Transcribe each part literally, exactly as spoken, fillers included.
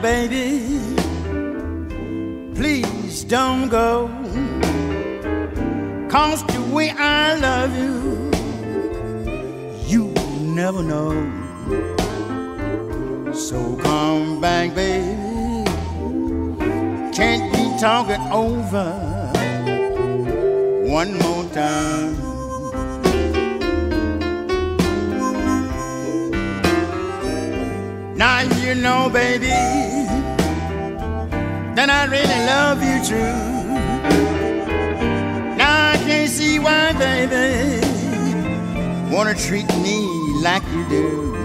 baby, please don't go. 'Cause the way I love you, you never know. So come back, baby, can't we talk it over one more time? Now you know, baby, that I really love you true. Now I can't see why, baby, wanna treat me like you do.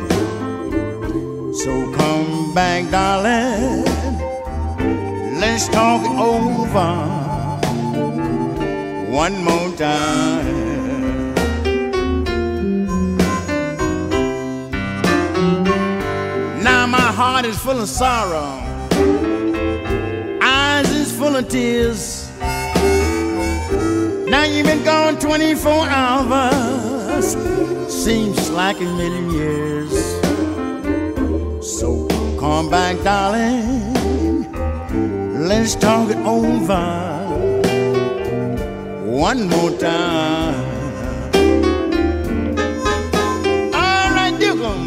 So come back, darling, let's talk it over one more time. Now my heart is full of sorrow, eyes is full of tears. Now you've been gone twenty-four hours, seems like a million years. So come back, darling, let's talk it over one more time. All right, Duke 'em.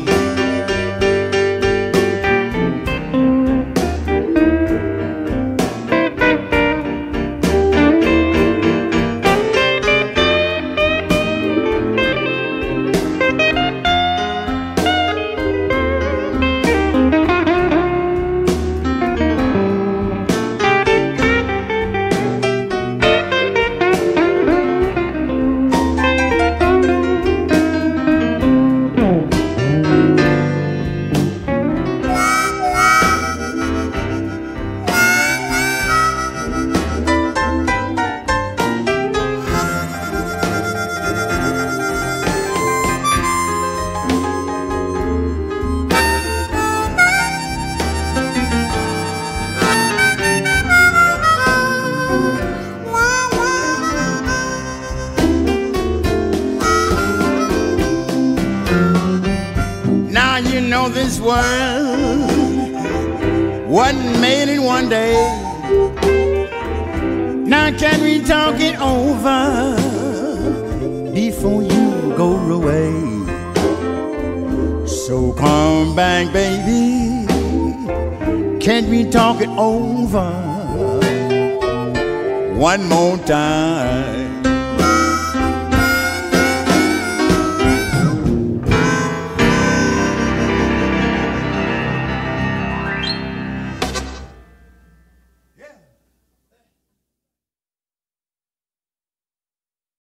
You know this world wasn't made in one day. Now can we talk it over before you go away? So come back, baby, can't we talk it over one more time?